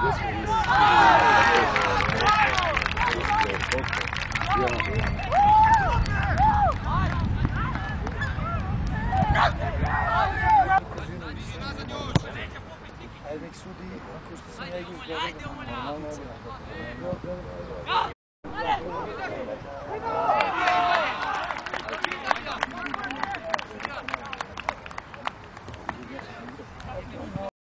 Nek sudi, ako što sam ja izgledao, normalno je.